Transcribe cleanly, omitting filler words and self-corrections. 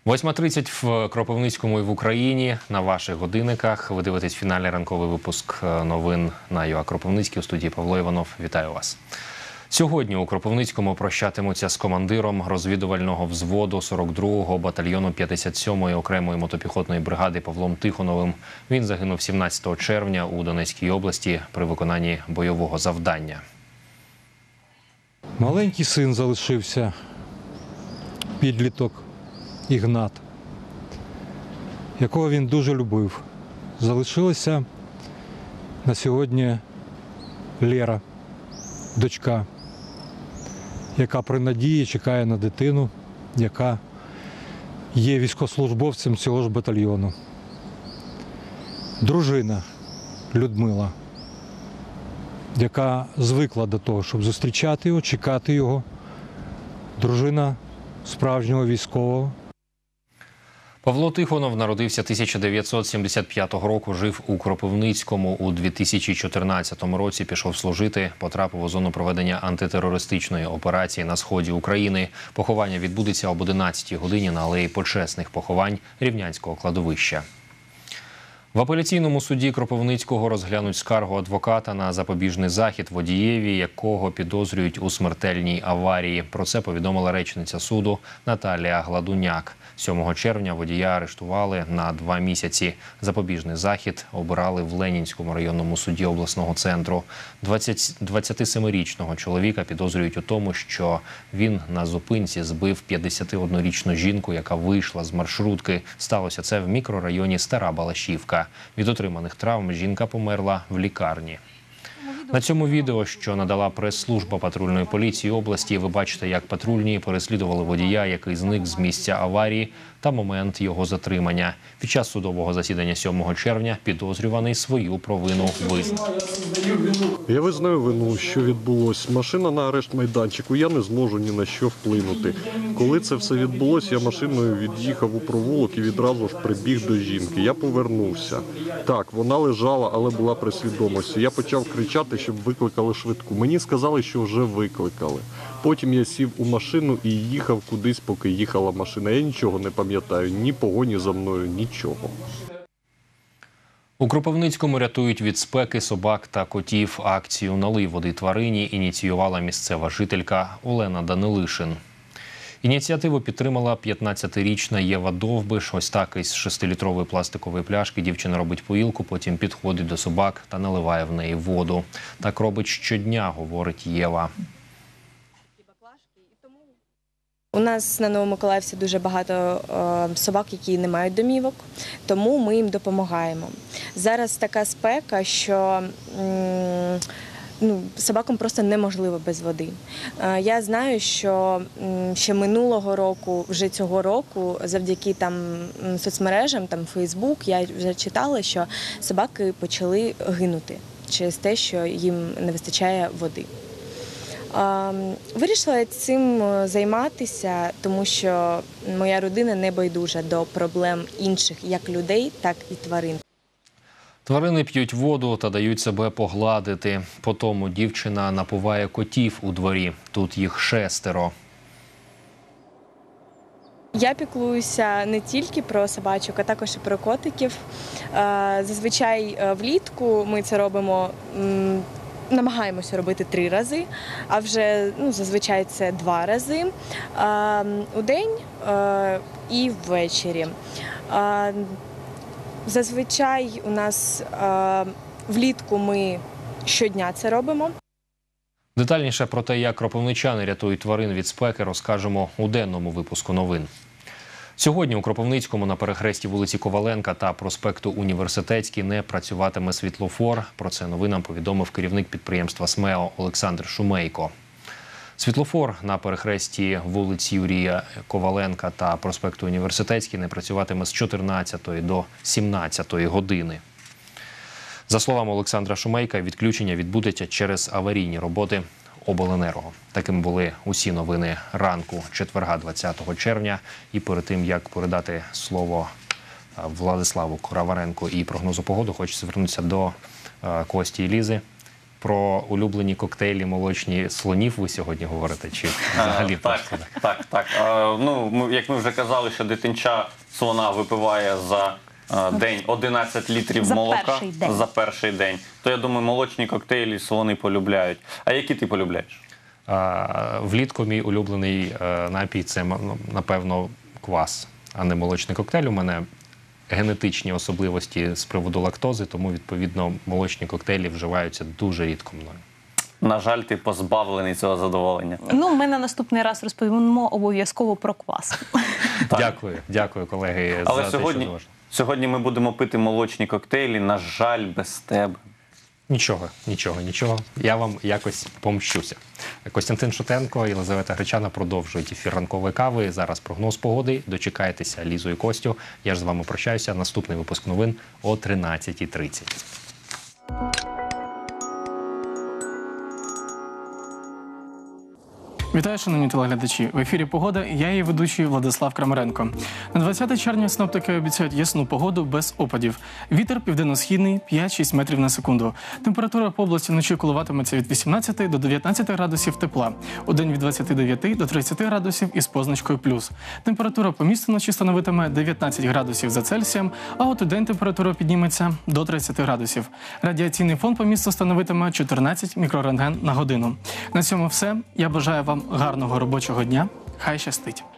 8:30 в Кропивницькому і в Україні. На ваших годинниках ви дивитесь фінальний ранковий випуск новин на ЮА Кропивницький. У студії Павло Іванов. Вітаю вас. Сьогодні у Кропивницькому прощатимуться з командиром розвідувального взводу 42-го батальйону 57-ї окремої мотопіхотної бригади Павлом Тихоновим. Він загинув 17 червня у Донецькій області при виконанні бойового завдання. Маленький син залишився, підліток Ігнат, якого він дуже любив. Залишилася на сьогодні Лера, дочка, яка при надії чекає на дитину, яка є військовослужбовцем цього ж батальйону. Дружина Людмила, яка звикла до того, щоб зустрічати його, чекати його. Дружина справжнього військового. Павло Тихонов народився 1975 року, жив у Кропивницькому. У 2014 році пішов служити, потрапив у зону проведення антитерористичної операції на сході України. Поховання відбудеться об 11-й годині на алеї почесних поховань Рівнянського кладовища. В апеляційному суді Кропивницького розглянуть скаргу адвоката на запобіжний захід водієві, якого підозрюють у смертельній аварії. Про це повідомила речниця суду Наталія Гладуняк. 7 червня водія арештували на 2 місяці. Запобіжний захід обирали в Ленінському районному суді обласного центру. 27-річного чоловіка підозрюють у тому, що він на зупинці збив 51-річну жінку, яка вийшла з маршрутки. Сталося це в мікрорайоні Стара Балашівка. Від отриманих травм жінка померла в лікарні. На цьому відео, що надала прес-служба патрульної поліції області, ви бачите, як патрульні переслідували водія, який зник з місця аварії, та момент його затримання. Під час судового засідання 7 червня підозрюваний свою провину визнав. Я визнаю вину, що відбулося. Машина на арешт майданчику, я не зможу ні на що вплинути. Коли це все відбулося, я машиною від'їхав у провулок і відразу ж прибіг до жінки. Я повернувся. Так, вона лежала, але була при свідомості. Я почав кричати, щоб викликали швидку. Мені сказали, що вже викликали. Потім я сів у машину і їхав кудись, поки їхала машина. Я нічого не пам'ятаю, ні погоні за мною, нічого. У Кропивницькому рятують від спеки собак та котів. Акцію «Налий води тварині» ініціювала місцева жителька Олена Данилишин. Ініціативу підтримала 15-річна Єва Довбиш. Ось так із 6-літрової пластикової пляшки дівчина робить поїлку, потім підходить до собак та наливає в неї воду. Так робить щодня, говорить Єва. У нас на Новомиколаївці дуже багато собак, які не мають домівок, тому ми їм допомагаємо. Зараз така спека, що собакам просто неможливо без води. Я знаю, що ще минулого року, вже цього року, завдяки соцмережам, Фейсбук, я вже читала, що собаки почали гинути через те, що їм не вистачає води. Вирішила цим займатися, тому що моя родина не байдужа до проблем інших, як людей, так і тварин. Тварини п'ють воду та дають себе погладити. Потому дівчина напуває котів у дворі. Тут їх 6. Я піклуюся не тільки про собачок, а також і про котиків. Зазвичай влітку ми це робимо, намагаємося робити 3 рази, а вже зазвичай це 2 рази у день і ввечері. Зазвичай у нас влітку ми щодня це робимо. Детальніше про те, як кропивничани рятують тварин від спеки, розкажемо у денному випуску новин. Сьогодні у Кропивницькому на перехресті вулиці Коваленка та проспекту Університетський не працюватиме світлофор. Про це новинам повідомив керівник підприємства «СМЕО» Олександр Шумейко. Світлофор на перехресті вулиці Юрія Коваленка та проспекту Університетський не працюватиме з 14 до 17 години. За словами Олександра Шумейка, відключення відбудеться через аварійні роботи обленерго. Такими були усі новини ранку четверга 20 червня. І перед тим, як передати слово Владиславу Краваренку і прогнозу погоди, хочу звернутися до Кості і Лізи. про улюблені коктейлі молочні слонів ви сьогодні говорите? Чи взагалі просто? Так. Як ми вже казали, що дитинча слона випиває за день 11 літрів молока за перший день, то я думаю, молочні коктейлі слони полюбляють. А які ти полюбляєш? Влітку мій улюблений напій – це, напевно, квас, а не молочний коктейль. У мене генетичні особливості з приводу лактози, тому, відповідно, молочні коктейлі вживаються дуже рідко мною. На жаль, ти позбавлений цього задоволення. Ми на наступний раз розповімо обов'язково про квас. Дякую, колеги, Але за те, що уважно. сьогодні ми будемо пити молочні коктейлі, на жаль, без тебе. Нічого. Я вам якось помщуся. Костянтин Шутенко, Єлизавета Гречана продовжують ефір ранкової кави. Зараз прогноз погоди. Дочекайтеся Лізу і Костю. Я ж з вами прощаюся. Наступний випуск новин о 13:30. Вітаю, шановні телеглядачі. В ефірі «Погода» я її ведучий Владислав Крамаренко. На 20 червня синоптики обіцяють ясну погоду без опадів. Вітер південно-східний 5-6 метрів на секунду. Температура по області вночі коливатиметься від 18 до 19 градусів тепла. Удень від 29 до 30 градусів із позначкою плюс. Температура по місту вночі становитиме 19 градусів за Цельсієм, а от удень температура підніметься до 30 градусів. Радіаційний фон по місту становитиме 14 мікрорентген на годину. На цьому все. Я бажаю вам гарного робочого дня. Хай щастить!